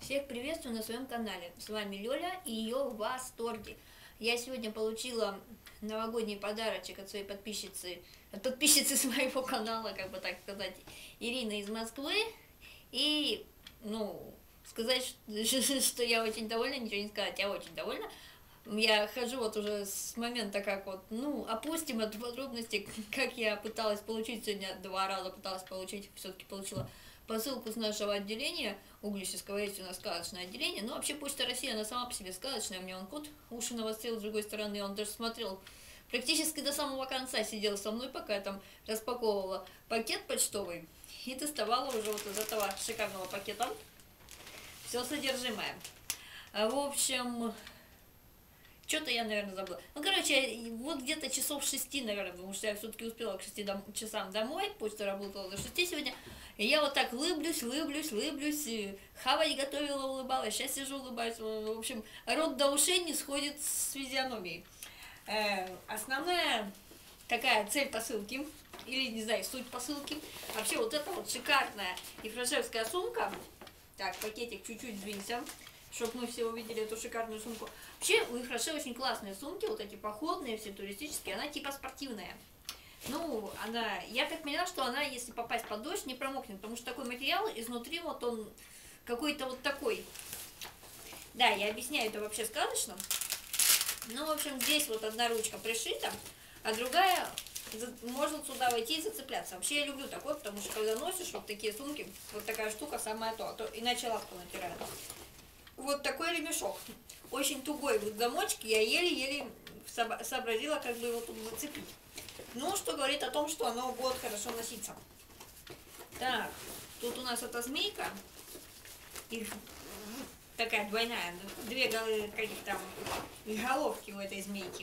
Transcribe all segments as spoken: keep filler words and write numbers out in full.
Всех приветствую на своем канале. С вами Лёля и ее в восторге. Я сегодня получила новогодний подарочек от своей подписчицы, от подписчицы своего канала, как бы так сказать, Ирины из Москвы. И, ну, сказать, что я очень довольна, ничего не сказать, я очень довольна. Я хожу вот уже с момента, как вот, ну, опустим от подробностей, как я пыталась получить сегодня, два раза пыталась получить, все-таки получила посылку с нашего отделения, Угличского, есть у нас сказочное отделение. Но вообще Почта России, она сама по себе сказочная, у меня он кот уши навострил с другой стороны, он даже смотрел, практически до самого конца сидел со мной, пока я там распаковывала пакет почтовый, и доставала уже вот из этого шикарного пакета все содержимое. В общем... Что-то я, наверное, забыла. Ну, короче, вот где-то часов шести, наверное, потому что я все-таки успела к шести дом часам домой, почта работала до шести сегодня. И я вот так улыблюсь, улыблюсь, улыблюсь, хавать готовила, улыбалась, сейчас сижу, улыбаюсь. В общем, рот до ушей не сходит с физиономией. Э, основная такая цель посылки, или, не знаю, суть посылки, вообще вот эта вот шикарная ефрашевская сумка. Так, пакетик чуть-чуть сдвинься, чтобы мы все увидели эту шикарную сумку. Вообще у Ефраше очень классные сумки, вот эти походные, все туристические, она типа спортивная. Ну, она, я так поняла, что она, если попасть под дождь, не промокнет, потому что такой материал изнутри вот он какой-то вот такой. Да, я объясняю это вообще сказочно. Ну, в общем, здесь вот одна ручка пришита, а другая, можно сюда войти и зацепляться. Вообще я люблю такой, потому что когда носишь вот такие сумки, вот такая штука самое то, а то иначе лапку натирают. Вот такой ремешок. Очень тугой вот замочки, я еле-еле сообразила, как бы его тут зацепить. Ну, что говорит о том, что оно будет хорошо носиться. Так, тут у нас эта змейка. Их такая двойная, две головы, каких там головки у этой змейки.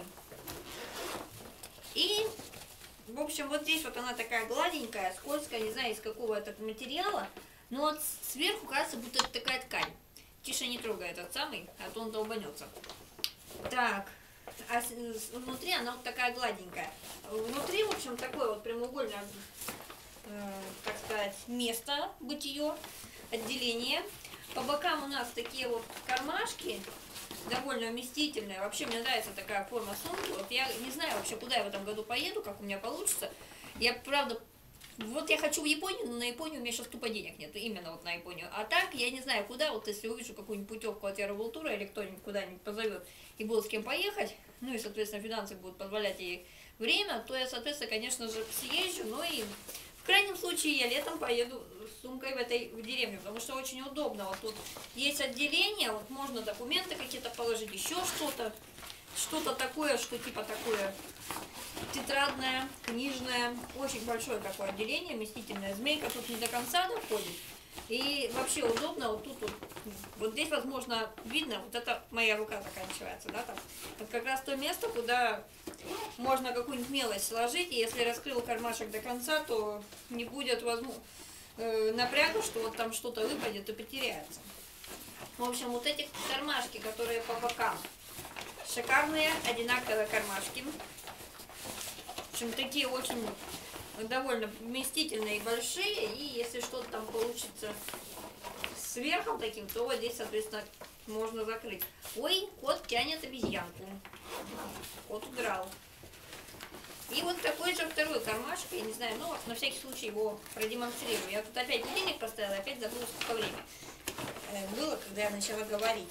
И, в общем, вот здесь вот она такая гладенькая, скользкая, не знаю из какого это материала. Но вот сверху кажется, будто это такая ткань. Тише не трогай этот самый, а то он долбанется. Так, а внутри она вот такая гладенькая. Внутри, в общем, такое вот прямоугольное, э, так сказать, место бытие, отделение. По бокам у нас такие вот кармашки, довольно вместительные. Вообще мне нравится такая форма сумки. Вот я не знаю вообще, куда я в этом году поеду, как у меня получится. Я, правда... Вот я хочу в Японию, но на Японию у меня сейчас тупо денег нет, именно вот на Японию. А так, я не знаю куда, вот если увижу какую-нибудь путевку от Яроволтура или кто-нибудь куда-нибудь позовет и буду с кем поехать, ну и, соответственно, финансы будут позволять и время, то я, соответственно, конечно же, съезжу, но и в крайнем случае я летом поеду с сумкой в этой в деревню, потому что очень удобно. Вот тут есть отделение, вот можно документы какие-то положить, еще что-то, что-то такое, что типа такое... Тетрадная, книжная, очень большое такое отделение, вместительная. Змейка тут не до конца доходит. И вообще удобно, вот тут вот, вот здесь, возможно, видно, вот это моя рука заканчивается, да, там. Вот как раз то место, куда можно какую-нибудь мелочь сложить, и если раскрыл кармашек до конца, то не будет возможно э, напряга, что вот там что-то выпадет и потеряется. В общем, вот эти кармашки, которые по бокам, шикарные, одинаковые кармашки. В общем, такие очень довольно вместительные и большие, и если что-то там получится сверху таким, то вот здесь, соответственно, можно закрыть. Ой, кот тянет обезьянку. Кот удрал. И вот такой же второй кармашек, я не знаю, ну, на всякий случай его продемонстрирую. Я тут опять будильник поставила, опять забыла, сколько времени было, когда я начала говорить.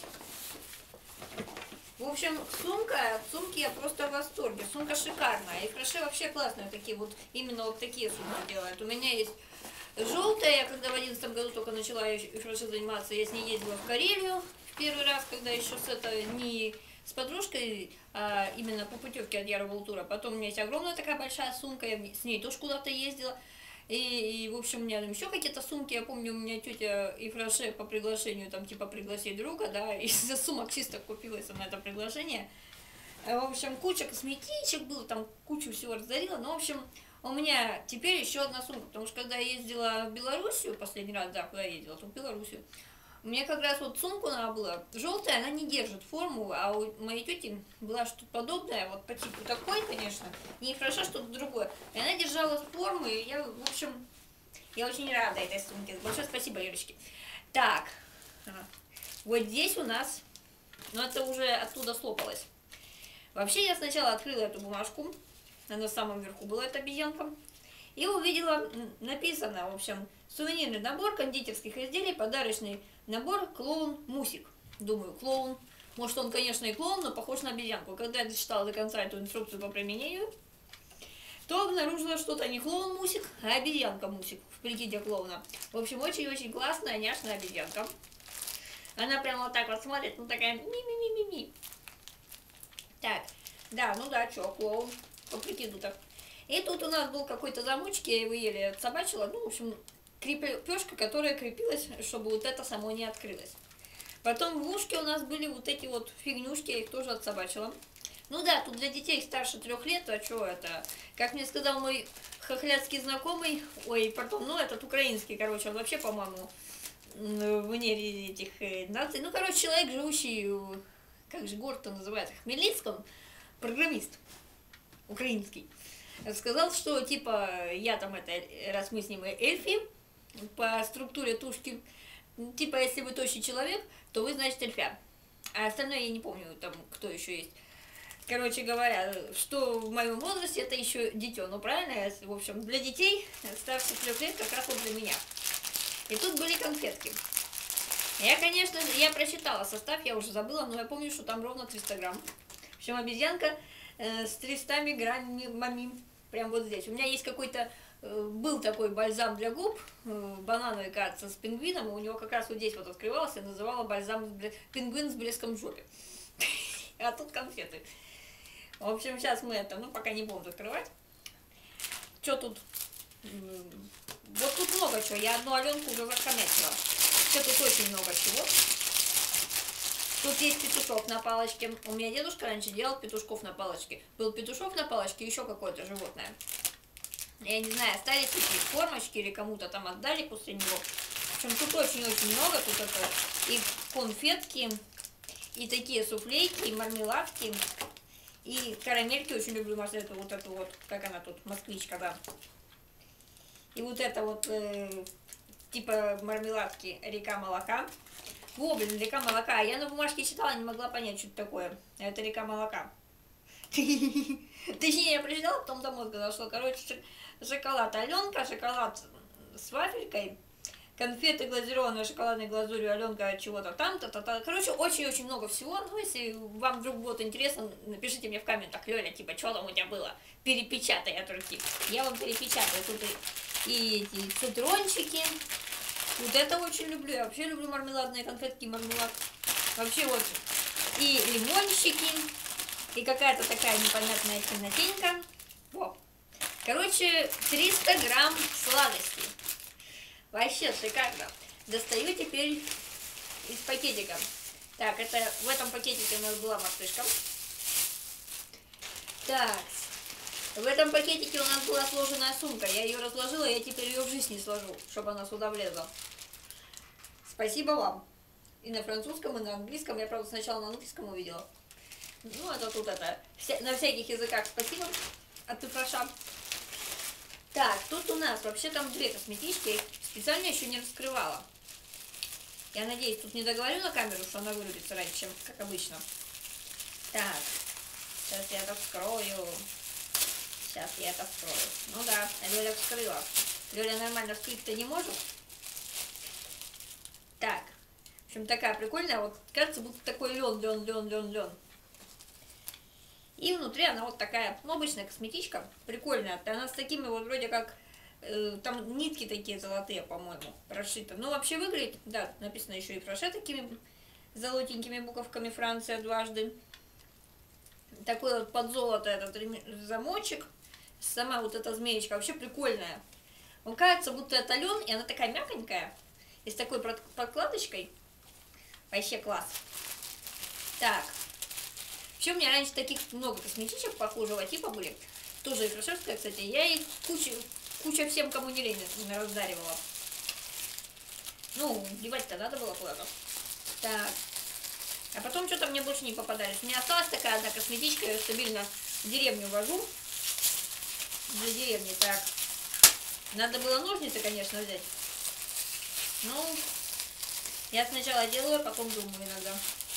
В общем, сумка, сумки я просто в восторге. Сумка шикарная. И Ефраше вообще классные такие вот, именно вот такие сумки делают. У меня есть желтая, я когда в одиннадцатом году только начала Ефраше заниматься, я с ней ездила в Карелию в первый раз, когда еще с это не с подружкой, а именно по путевке от Яроволтура. Потом у меня есть огромная такая большая сумка, я с ней тоже куда-то ездила. И, и, в общем, у меня там еще какие-то сумки, я помню, у меня тетя Ефраше по приглашению, там, типа, пригласить друга, да, из-за сумок чисто купилась на это приглашение. В общем, куча косметичек было, там, кучу всего раздарила, но, в общем, у меня теперь еще одна сумка, потому что, когда я ездила в Белоруссию, последний раз, да, куда я ездила, то в Белоруссию, мне как раз вот сумку надо было, желтая, она не держит форму, а у моей тети была что-то подобное, вот по типу такой, конечно, не Ефраше, что-то другое. И она держала форму, и я, в общем, я очень рада этой сумке. Большое спасибо, Юрочки. Так, Вот здесь у нас, ну это уже оттуда слопалось. Вообще я сначала открыла эту бумажку, на самом верху была эта обезьянка, и увидела, написано, в общем, сувенирный набор кондитерских изделий, подарочный набор клоун Мусик. Думаю, клоун, может он, конечно, и клоун, но похож на обезьянку. Когда я дочитала до конца эту инструкцию по применению, то обнаружила что-то не клоун Мусик, а обезьянка Мусик в прикиде клоуна. В общем, очень-очень классная, няшная обезьянка. Она прямо вот так вот смотрит, ну такая ми-ми-ми-ми-ми. Так, да, ну да, чё, клоун, по прикиду-то. И тут у нас был какой-то замочек, я его еле отсобачила, ну, в общем, крепежка, которая крепилась, чтобы вот это само не открылось. Потом в ушке у нас были вот эти вот фигнюшки, я их тоже отсобачила. Ну да, тут для детей старше трех лет, а что это? Как мне сказал мой хохляцкий знакомый, ой, потом, ну, этот украинский, короче, он вообще, по-моему, вне этих наций. Ну, короче, человек, живущий, как же город-то называется, в Хмельницком, программист украинский. Сказал, что типа я там это, раз мы с ним эльфи, по структуре тушки, типа если вы тощий человек, то вы, значит, эльфя. А остальное я не помню, там кто еще есть. Короче говоря, что в моем возрасте это еще дитё. Ну правильно, в общем, для детей старше трех лет как раз вот для меня. И тут были конфетки. Я, конечно, я прочитала состав, я уже забыла, но я помню, что там ровно триста грамм. В общем, обезьянка э, с тремястами граммами, прям вот здесь. У меня есть какой-то, э, был такой бальзам для губ, э, банановый, кажется, с пингвином, и у него как раз вот здесь вот открывался, я называла бальзам пингвин с блеском в жопе. А тут конфеты. В общем, сейчас мы это, ну, пока не будем открывать. Что тут? Вот тут много чего. Я одну Аленку уже захомячила. Все тут очень много чего. Тут есть петушок на палочке. У меня дедушка раньше делал петушков на палочке. Был петушок на палочке, еще какое-то животное. Я не знаю, остались такие формочки или кому-то там отдали после него. В общем, тут очень-очень много. Тут это и конфетки, и такие суфлейки, и мармеладки, и карамельки. Очень люблю эту вот эту вот, как она тут, москвичка, да. И вот это вот, э, типа мармеладки река молока. Во, блин, река молока. Я на бумажке читала, не могла понять, что это такое. Это река молока. Точнее, я прочитала, потом до мозга дошло. Короче, шоколад Аленка, шоколад с вафелькой, конфеты глазированные шоколадной глазурью Аленка чего-то там-то, то то Короче, очень-очень много всего. Ну, если вам вдруг будет интересно, напишите мне в комментах, Лёля, типа, что там у тебя было? Перепечатай, я только. Я вам перепечатаю. Тут и, и эти цитрончики. Вот это очень люблю. Я вообще люблю мармеладные конфетки, мармелад. Вообще вот. И лимончики. И какая-то такая непонятная темнотенька. Во. Короче, триста грамм сладости. Вообще шикарно. Достаю теперь из пакетика. Так, это в этом пакетике у нас была мартышка. Так, в этом пакетике у нас была сложенная сумка. Я ее разложила, я теперь ее в жизнь не сложу, чтобы она сюда влезла. Спасибо вам. И на французском, и на английском. Я, правда, сначала на английском увидела. Ну, это тут это. Вся, на всяких языках спасибо от Туфаша. Так, тут у нас вообще там две косметички. Я их специально еще не раскрывала. Я надеюсь, тут не договорю на камеру, что она вырубится раньше, чем как обычно. Так, сейчас я это вскрою. Сейчас я это вскрою. Ну да, Лёля вскрыла. Лёля нормально вскрыть-то не может. Так, в общем, такая прикольная. Вот кажется, будто такой лен, лен, лен, лен, лен. И внутри она вот такая, ну, обычная косметичка, прикольная. Она с такими вот вроде как, э, там нитки такие золотые, по-моему, прошиты. Ну, вообще выглядит, да, написано еще и Фраше такими золотенькими буковками Франция дважды. Такой вот под золото этот замочек. Сама вот эта змеечка вообще прикольная. Он кажется, будто это лен, и она такая мягонькая. И с такой подкладочкой. Вообще класс. Так. Еще у меня раньше таких много косметичек похожего типа были. Тоже и фрашерская, кстати. Я их куча, куча всем, кому не лень, раздаривала. Ну, девать-то надо было куда-то. Так. А потом что-то мне больше не попадались. У меня осталась такая одна косметичка, я ее стабильно в деревню вожу. Для деревни. Так. Надо было ножницы, конечно, взять. Ну, Я сначала делаю, а потом думаю иногда.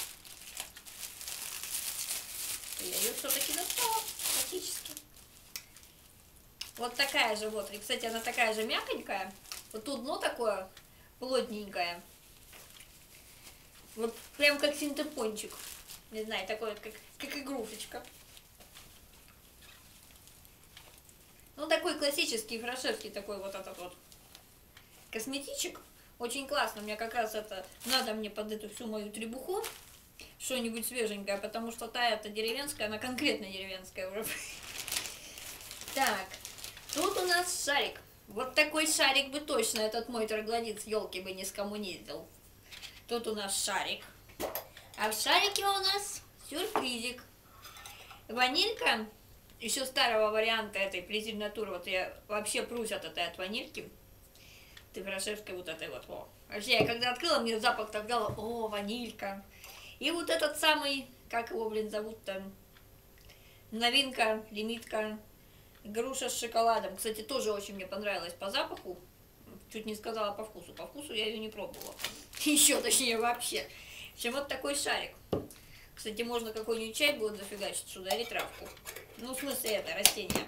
Я ее все-таки достала практически. Вот такая же вот. И, кстати, она такая же мягонькая. Вот тут дно такое плотненькое. Вот прям как синтепончик. Не знаю, такой вот, как, как игрушечка. Ну, такой классический, фрашерский такой вот этот вот косметичек. Очень классно. Мне как раз это надо мне под эту всю мою требуху что-нибудь свеженькое, потому что та это деревенская, она конкретно деревенская уже. Так, тут у нас шарик. Вот такой шарик бы точно этот мой троглодит с елки бы не скоммуниздил. Тут у нас шарик. А в шарике у нас сюрпризик. Ванилька, еще старого варианта этой Презиль Натур. Вот я вообще прусь от этой от ванильки. Ты фрашерской вот этой вот. О. Вообще, я когда открыла, мне запах так дала. О, ванилька. И вот этот самый, как его, блин, зовут-то? Новинка, лимитка. Груша с шоколадом. Кстати, тоже очень мне понравилась по запаху. Чуть не сказала по вкусу. По вкусу я ее не пробовала. Еще точнее вообще. В общем, вот такой шарик. Кстати, можно какой-нибудь чай будет зафигачить сюда или травку. Ну, в смысле это, растение.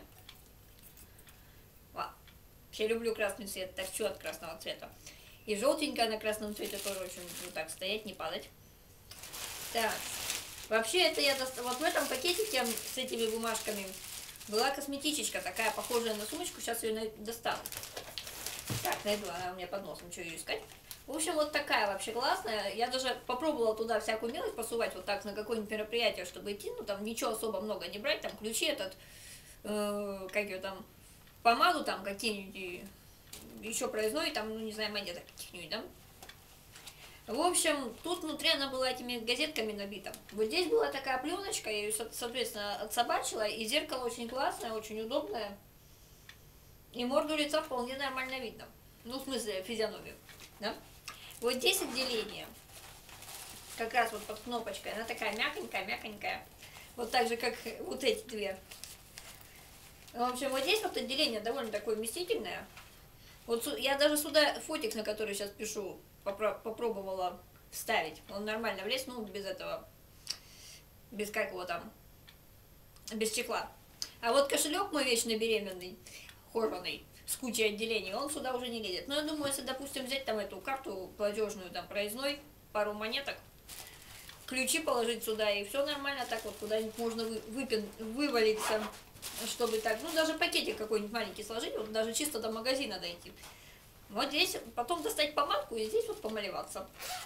Ва. Я люблю красный цвет, торчу от красного цвета. И желтенькая на красном цвете тоже очень люблю так стоять, не падать. Так. Вообще, это я достала. Вот в этом пакетике с этими бумажками была косметичечка такая, похожая на сумочку. Сейчас ее достану. Так, найду, она у меня под носом, что ее искать. В общем, вот такая вообще классная. Я даже попробовала туда всякую мелочь посувать, вот так на какое-нибудь мероприятие, чтобы идти. Ну, там ничего особо много не брать. Там ключи этот, э, как ее там, помаду там какие-нибудь, еще проездной, там, ну, не знаю, монеток каких-нибудь, да. В общем, тут внутри она была этими газетками набита. Вот здесь была такая пленочка, я ее, соответственно, отсобачила. И зеркало очень классное, очень удобное. И морду лица вполне нормально видно. Ну, в смысле, физиономию, да. Вот здесь отделение. Как раз вот под кнопочкой. Она такая мягонькая, мягонькая. Вот так же, как вот эти две. В общем, вот здесь вот отделение довольно такое вместительное. Вот я даже сюда фотик, на который сейчас пишу, попробовала вставить. Он нормально влез, ну, без этого, без как его там, без чехла. А вот кошелек мой вечно беременный, кожаный, с кучей отделений, он сюда уже не лезет. Но я думаю, если, допустим, взять там эту карту платежную, там, проездной, пару монеток, ключи положить сюда, и все нормально, так вот куда-нибудь можно вы, выпин, вывалиться, чтобы так, ну, даже пакетик какой-нибудь маленький сложить, вот даже чисто до магазина дойти. Вот здесь потом достать помадку и здесь вот помалеваться.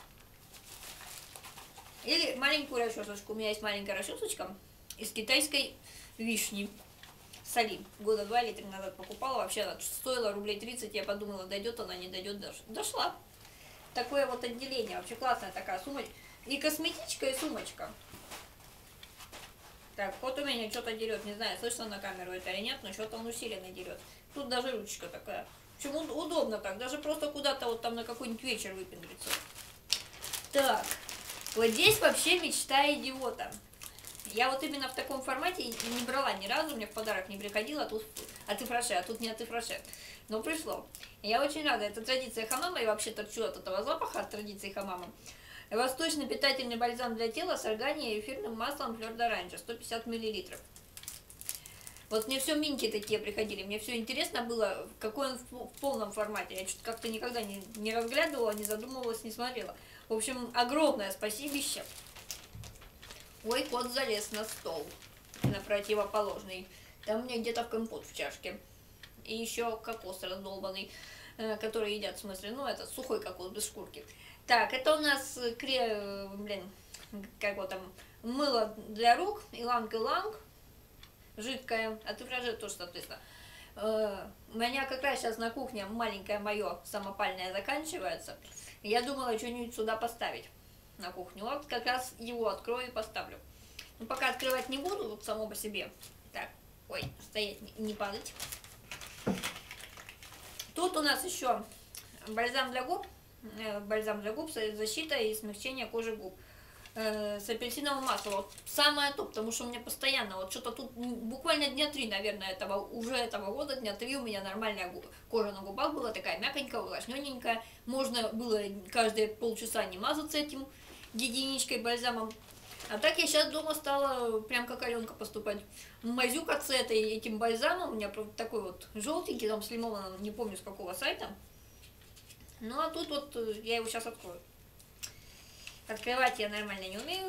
Или маленькую расчесочку. У меня есть маленькая расчесочка из китайской вишни. Соли. Года два или три назад покупала. Вообще она стоила рублей тридцать. Я подумала, дойдет она, не дойдет. Дошла. Такое вот отделение. Вообще классная такая сумочка. И косметичка, и сумочка. Так, вот у меня что-то дерет. Не знаю, слышно на камеру это или нет, но что-то он усиленно дерет. Тут даже ручка такая. Почему удобно так, даже просто куда-то вот там на какой-нибудь вечер выпендриться. Так, вот здесь вообще мечта идиота. Я вот именно в таком формате не брала ни разу, мне в подарок не приходило, а тут от Ифраше, а тут не от Ифраше. Но пришло. Я очень рада, это традиция хамама, и вообще торчу от этого запаха, от традиции хамама. Восточный питательный бальзам для тела с органией и эфирным маслом флёр д'оранжа, сто пятьдесят миллилитров. Вот мне все минки такие приходили, мне все интересно было, какой он в, в полном формате. Я что-то как-то никогда не, не разглядывала, не задумывалась, не смотрела. В общем, огромное спасибище. Ой, кот залез на стол, на противоположный. Там у меня где-то в компот в чашке. И еще кокос раздолбанный, который едят, в смысле, ну, это сухой кокос без шкурки. Так, это у нас, кре, блин, как вот там, мыло для рук, иланг-иланг. Жидкая, а ты вражи тоже, соответственно. Э, у меня как раз сейчас на кухне маленькое мое самопальное заканчивается. Я думала что-нибудь сюда поставить на кухню. Вот как раз его открою и поставлю. Но пока открывать не буду, вот само по себе. Так, ой, стоять, не падать. Тут у нас еще бальзам для губ. Бальзам для губ, защита и смягчение кожи губ. э, с апельсиновым маслом. Вот самое то, потому что у меня постоянно, вот что-то тут буквально дня три, наверное, этого, уже этого года, дня три у меня нормальная кожа на губах была такая мягонькая, увлажнененькая. Можно было каждые полчаса не мазаться этим гигиеничкой, бальзамом. А так я сейчас дома стала прям как Аленка поступать. Мазюкаться этой, этим бальзамом. У меня такой вот желтенький, там с лимоном, не помню с какого сайта. Ну а тут вот я его сейчас открою. Открывать я нормально не умею.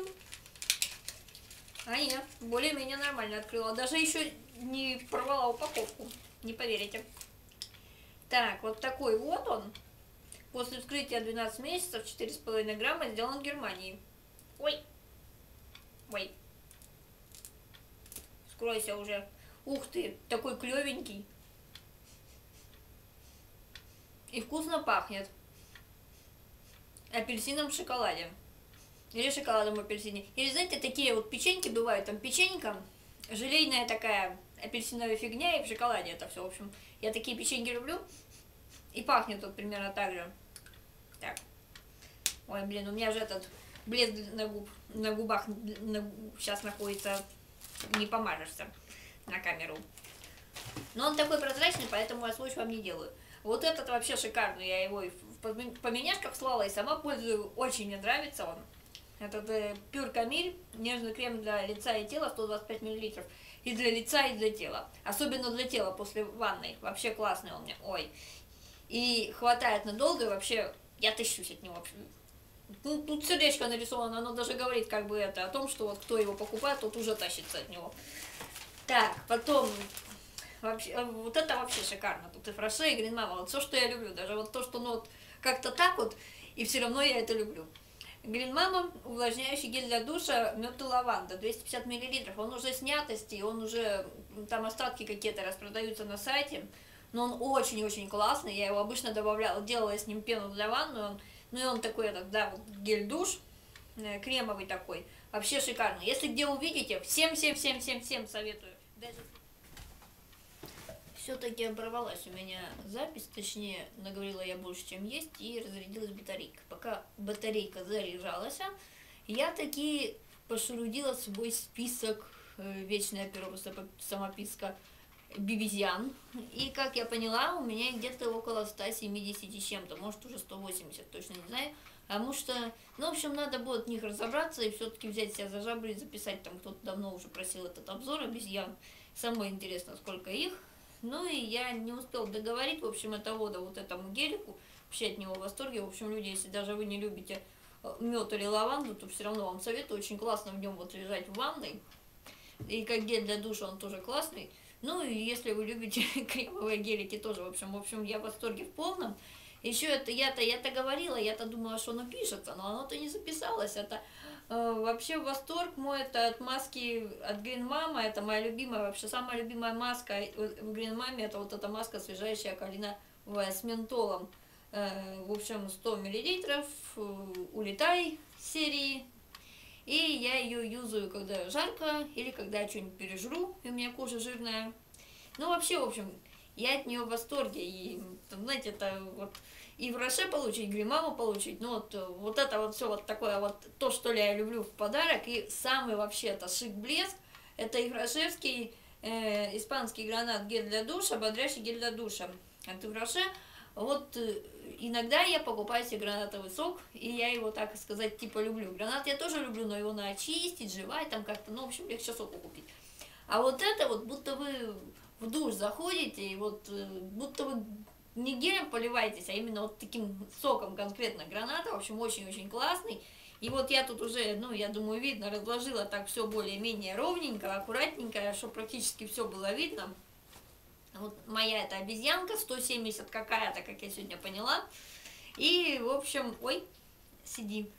А нет, более-менее нормально открыла. Даже еще не порвала упаковку. Не поверите. Так, вот такой вот он. После вскрытия двенадцать месяцев, четыре с половиной грамма, сделан в Германии. Ой. Ой. Скройся уже. Ух ты, такой клевенький. И вкусно пахнет. Апельсином в шоколаде. Или шоколадом в апельсине. Или, знаете, такие вот печеньки бывают. Там печенька, желейная такая апельсиновая фигня, и в шоколаде это все. В общем, я такие печеньки люблю. И пахнет тут примерно так же. Так. Ой, блин, у меня же этот блеск на, губ, на губах на, сейчас находится. Не помажешься на камеру. Но он такой прозрачный, поэтому я сводч вам не делаю. Вот этот вообще шикарный. Я его в поменяшках слала и сама пользую. Очень мне нравится он. Этот э, Pure Camille, нежный крем для лица и тела, сто двадцать пять миллилитров. И для лица, и для тела. Особенно для тела после ванной. Вообще классный он мне. Ой. И хватает надолго, и вообще я тащусь от него. Ну, тут сердечко нарисовано, оно даже говорит как бы это о том, что вот кто его покупает, тот уже тащится от него. Так, потом, вообще, вот это вообще шикарно. Тут и Фроше, и Грин Мама, вот все, что я люблю. Даже вот то, что ну вот как-то так вот, и все равно я это люблю. Грин Мама, увлажняющий гель для душа, мед и лаванда, двести пятьдесят миллилитров. Он уже снятости, он уже, там остатки какие-то распродаются на сайте. Но он очень-очень классный, я его обычно добавляла, делала с ним пену для ванны. Он, ну и он такой, этот, да, вот гель-душ, э, кремовый такой, вообще шикарный. Если где увидите, всем-всем-всем-всем-всем советую. Все-таки оборвалась у меня запись, точнее, наговорила я больше, чем есть, и разрядилась батарейка. Пока батарейка заряжалась, я таки пошурудила свой список, э, вечная перо, самописка, бибизян. И, как я поняла, у меня где-то около ста семидесяти с чем-то, может уже сто восемьдесят, точно не знаю. Потому что, ну, в общем, надо будет в них разобраться и все-таки взять себя за жабры и записать. Там кто-то давно уже просил этот обзор обезьян. Самое интересное, сколько их. Ну и я не успел договорить, в общем, это вода вот этому гелику. Вообще от него в восторге. В общем, люди, если даже вы не любите мед или лаванду, то все равно вам советую. Очень классно в нем вот лежать в ванной. И как гель для душа он тоже классный. Ну и если вы любите кремовые гелики тоже, в общем, в общем, я в восторге в полном. Еще это я-то я-то говорила, я-то думала, что оно пишется, но оно-то не записалось. Это э, вообще восторг мой, это от маски от Green Mama, это моя любимая, вообще самая любимая маска в Green Mama, это вот эта маска освежающая калиновая с ментолом. Э, в общем, сто миллилитров, э, улетай серии. И я ее юзаю, когда жарко, или когда я что-нибудь пережру, и у меня кожа жирная. Ну, вообще, в общем, я от нее в восторге. И, знаете, это вот и в Роше получить, Green Mama получить, ну, вот, вот это вот все вот такое вот, то, что я люблю в подарок. И самый вообще, это шик-блеск, это иврошевский э, испанский гранат гель для душа, бодрящий гель для душа. От Ивроше. Вот иногда я покупаю себе гранатовый сок, и я его, так сказать, типа люблю. Гранат я тоже люблю, но его надо очистить, жевать там как-то, ну, в общем, легче соку купить. А вот это вот, будто вы в душ заходите, и вот будто вы не гелем поливаетесь, а именно вот таким соком конкретно граната, в общем, очень-очень классный. И вот я тут уже, ну, я думаю, видно, разложила так все более-менее ровненько, аккуратненько, чтобы практически все было видно. Вот моя эта обезьянка, сто семьдесят какая-то, как я сегодня поняла. И, в общем, ой, сидим.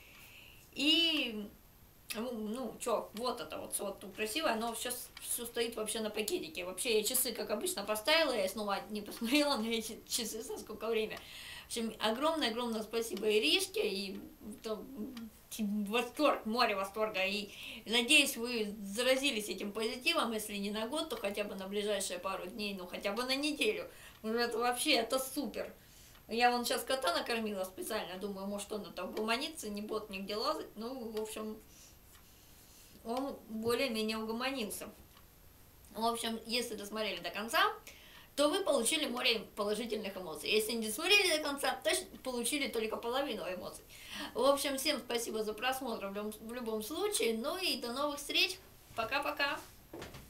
И, ну, что, вот это вот, вот тут красивое, но сейчас все стоит вообще на пакетике. Вообще я часы, как обычно, поставила, я снова не посмотрела на эти часы, за сколько время. В общем, огромное-огромное спасибо Иришке, и то, восторг, море восторга, и надеюсь, вы заразились этим позитивом, если не на год, то хотя бы на ближайшие пару дней, ну хотя бы на неделю. Это вообще, это супер. Я вон сейчас кота накормила специально, думаю, может он там угомонится, не будет нигде лазать. Ну, в общем, он более-менее угомонился. В общем, если досмотрели до конца, то вы получили море положительных эмоций. Если не досмотрели до конца, то получили только половину эмоций. В общем, всем спасибо за просмотр в любом, в любом случае. Ну и до новых встреч. Пока-пока.